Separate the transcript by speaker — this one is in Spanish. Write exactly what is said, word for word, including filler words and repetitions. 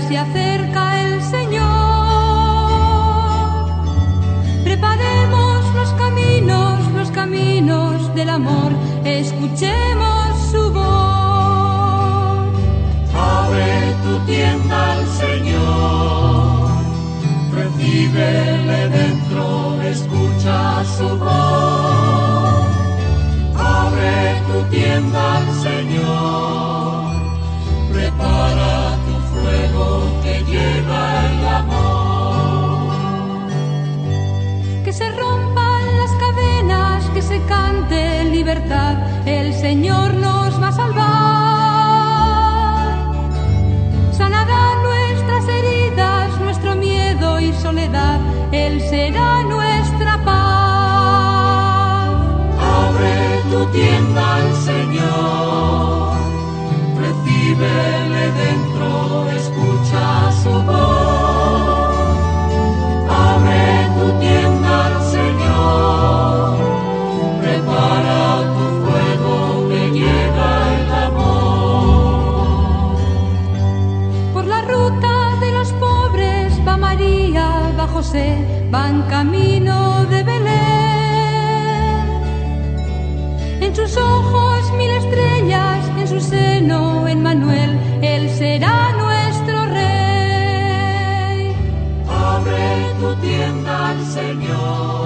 Speaker 1: se acerca el Señor. Preparemos los caminos, los caminos del amor, escuchemos su voz.
Speaker 2: Abre tu tienda al Señor, recíbele dentro, escucha su voz. Abre tu tienda al Señor, prepara tu fuego que llega el amor.
Speaker 1: Que se rompan las cadenas, que se cante libertad, el Señor nos va a salvar. Sanará nuestras heridas, nuestro miedo y soledad, Él será nuestra paz.
Speaker 2: Abre tu tienda al Señor, recíbele dentro, escucha su voz. Abre tu tienda al Señor, prepara tu fuego que llega el amor.
Speaker 1: Por la ruta de los pobres va María, va José, van camino de Belén. En sus ojos mil estrellas, en su seno Emmanuel, Él será nuestro Rey.
Speaker 2: Abre tu tienda al Señor,